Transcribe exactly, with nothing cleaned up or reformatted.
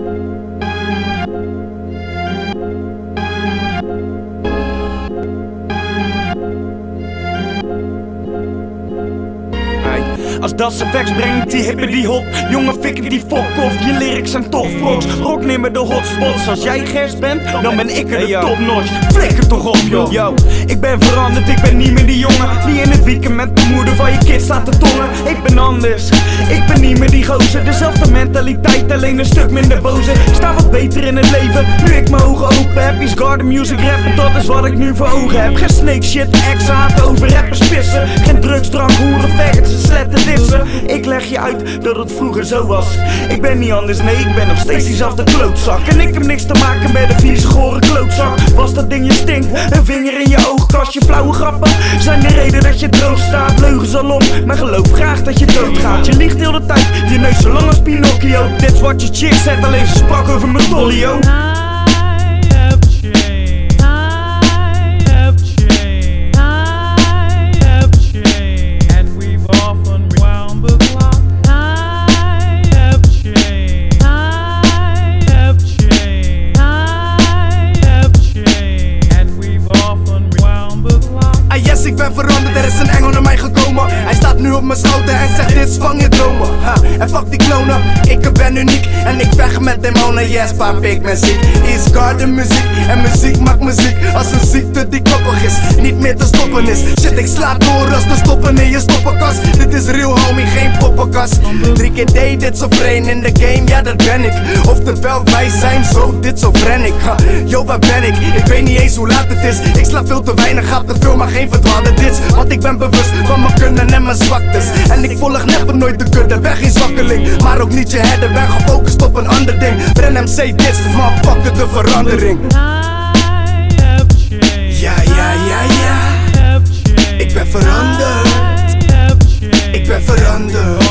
Als dat zijn facts brengt, die hippen die hop. Jongen fikken die fok of je lyrics zijn toch froks. Rock neem de hotspots. Als jij gers bent, dan ben ik er de top notch. Flikker toch op joh. Yo, ik ben veranderd, ik ben niet meer die jongen die in het weekend met de moeder van je kids staat te tongen. Ik ben anders, ik ben niet meer die gozer. Dezelfde mentaliteit, alleen een stuk minder boze. Ik sta wat beter in het leven, nu ik mijn ogen open heb. Is garden music rap, dat is wat ik nu voor ogen heb. Geen snake shit, ex haat over rappers pissen. Geen drugs, drank, hoeren, faggots en sletten. Ik leg je uit dat het vroeger zo was. Ik ben niet anders, nee, ik ben nog steeds diezelfde klootzak. En ik heb niks te maken met een vieze gore klootzak. Was dat ding je stinkt, een vinger in je oogkast. Je flauwe grappen zijn de reden dat je droog staat. Leugens alom, maar geloof graag dat je doodgaat. Je liegt heel de tijd, je neus zo lang als Pinocchio. Dit is wat je chick zet, alleen ze sprak over mijn dolio. Ik ben veranderd, er is een engel naar mij gekomen. Hij staat nu op mijn schouder en zegt dit is van je dromen. Ha, en fuck die klonen, ik ben uniek. En ik vecht met demonen, yes pap ik ben ziek. Is garden muziek en muziek maakt muziek. Als een ziekte die koppig is, niet meer te stoppen is. Shit ik sla door als te stoppen in je stoppenkast. Dit is real homie, geen poppenkast. Drie keer deed dit zo vreemd in de game, ja dat ben ik. Oftewel wij zijn zo, dit zo bren ik. Ha, yo waar ben ik, ik weet niet eens hoe laat het is. Ik sla veel te weinig, gaat te veel maar geen verdwaalde dits. Want ik ben bewust van mijn kunnen en mijn zwaktes. En ik volg never nooit de kudde, ben geen zwakkeling. Maar ook niet je herder, ben gefocust op een ander ding. Bren M C dit, motherfucker de verandering. Ja, ja, ja, ja. Ik ben veranderd. Ik ben veranderd.